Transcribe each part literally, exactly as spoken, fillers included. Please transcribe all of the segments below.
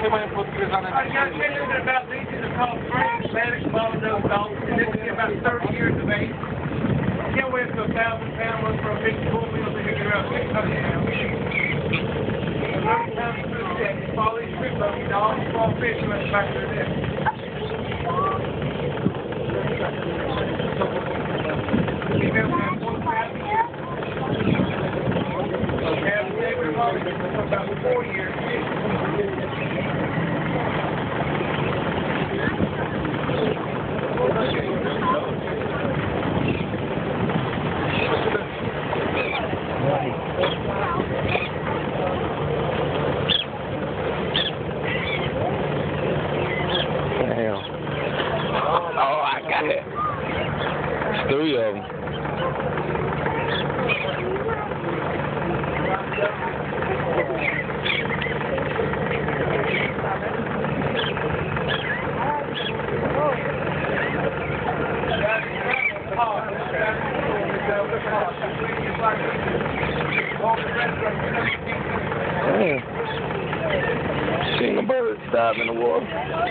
mają podgryzane. I got tell about these are called Pelican and Dolphin, and this is about thirty years of age. Can't weigh up to a thousand pounds, look for a big bull wheel to hit around six hundred pounds. Every time you move that, you follow these strip up, you all small fish right the back of their neck. Female have one crab. Have every month for about four years. Damn. Oh, I got it. It's three of them. Damn. Seeing a bird dive in the water.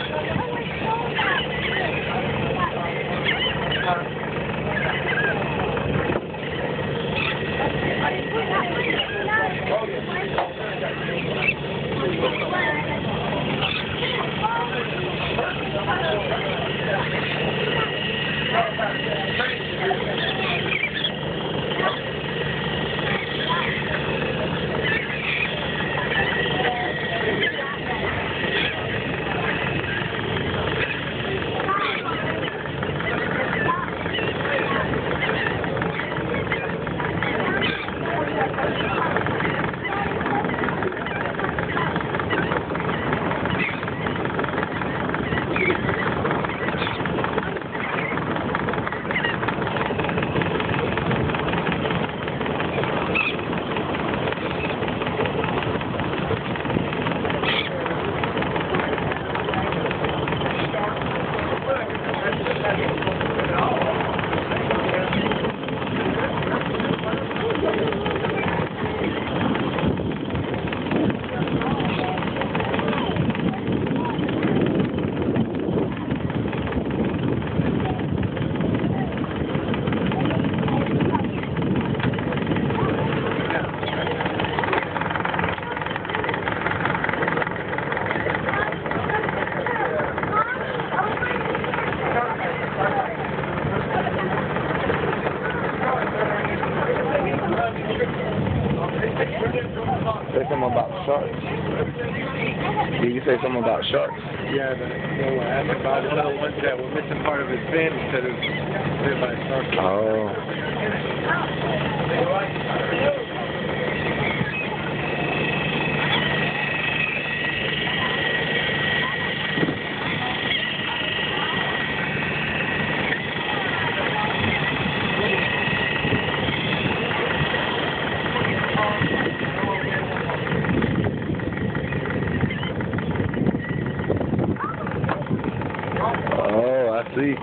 Say something about sharks. Did you say something about sharks? Yeah, the, they were asking about one of the ones that were missing part of his fin instead of bit by a shark. Oh. Oh, I see.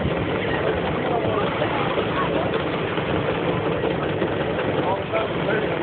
Yeah.